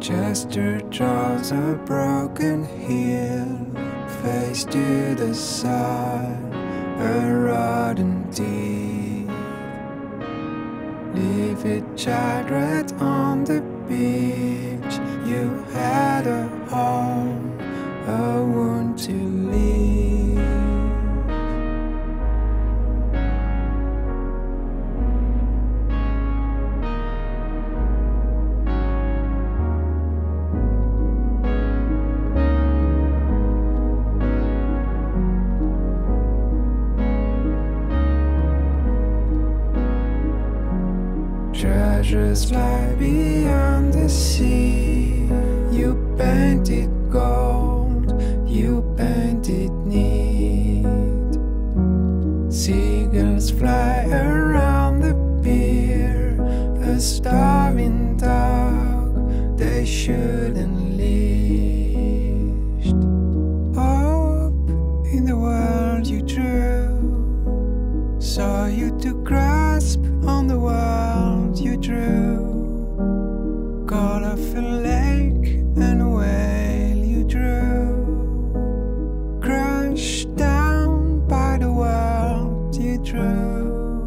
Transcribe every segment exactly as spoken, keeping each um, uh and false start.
Chester draws a broken heel, face to the side, a rotten teeth. Leave it charred on the beach. You had a home, a wound to leave. Treasures lie beyond the sea. You painted gold, you painted neat. Seagulls fly around the pier, a starving dog they shouldn't leash. Hope in the world you drew, saw you to grasp on the world you drew. Call off a lake and a whale you drew. Crushed down by the world you drew.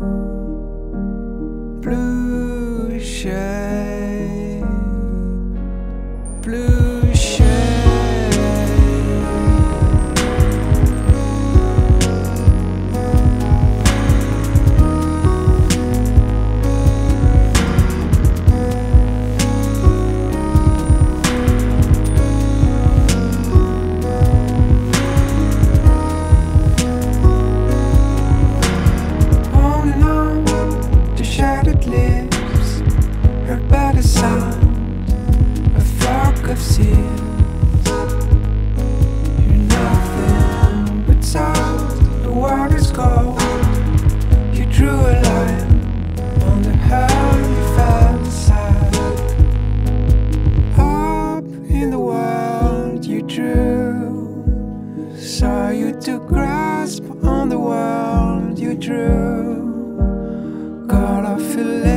Blue shape, blue shape. Heard by the sound, a flock of seals. You're nothing but salt, the water's cold. You drew a line on the hell you fell aside. Up in the world you drew, saw you to grasp on the world you drew. Got off your leg